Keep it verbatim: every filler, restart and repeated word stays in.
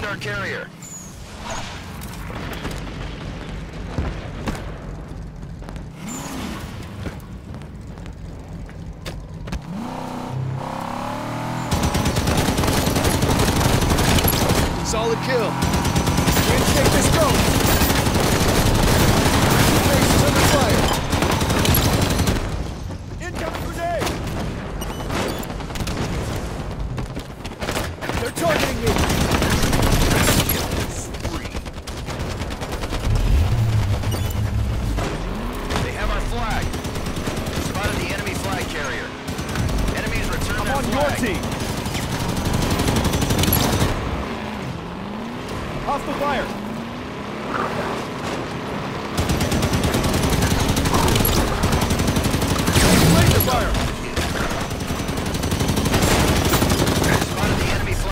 our carrier. Solid kill. Can't take this going. Base is under fire. Incoming grenade. They're targeting me. They have our flag. Spotted the enemy flag carrier. Enemies return their I'm on flag. your team. Hostile fire!